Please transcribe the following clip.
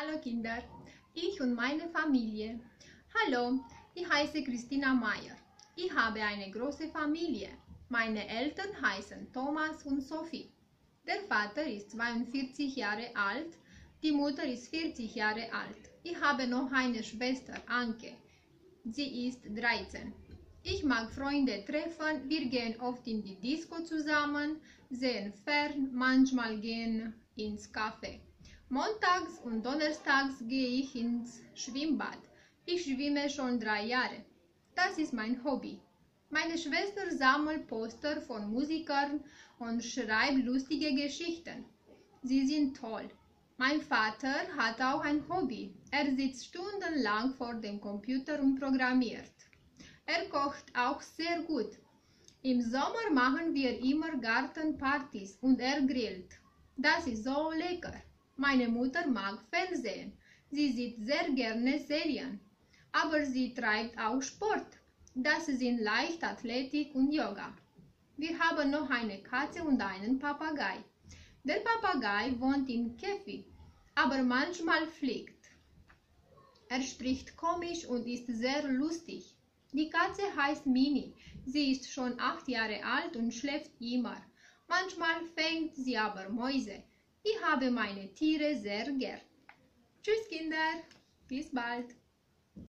Hallo Kinder, ich und meine Familie. Hallo, ich heiße Christina Meyer. Ich habe eine große Familie. Meine Eltern heißen Thomas und Sophie. Der Vater ist 42 Jahre alt, die Mutter ist 40 Jahre alt. Ich habe noch eine Schwester, Anke. Sie ist 13. Ich mag Freunde treffen, wir gehen oft in die Disco zusammen, sehen fern, manchmal gehen ins Café. Montags und donnerstags gehe ich ins Schwimmbad. Ich schwimme schon 3 Jahre. Das ist mein Hobby. Meine Schwester sammelt Poster von Musikern und schreibt lustige Geschichten. Sie sind toll. Mein Vater hat auch ein Hobby. Er sitzt stundenlang vor dem Computer und programmiert. Er kocht auch sehr gut. Im Sommer machen wir immer Gartenpartys und er grillt. Das ist so lecker. Meine Mutter mag Fernsehen. Sie sieht sehr gerne Serien. Aber sie treibt auch Sport. Das sind Leichtathletik und Yoga. Wir haben noch eine Katze und einen Papagei. Der Papagei wohnt im Käfig, aber manchmal fliegt. Er spricht komisch und ist sehr lustig. Die Katze heißt Mini. Sie ist schon 8 Jahre alt und schläft immer. Manchmal fängt sie aber Mäuse. Ich habe meine Tiere sehr gern. Tschüss Kinder, bis bald.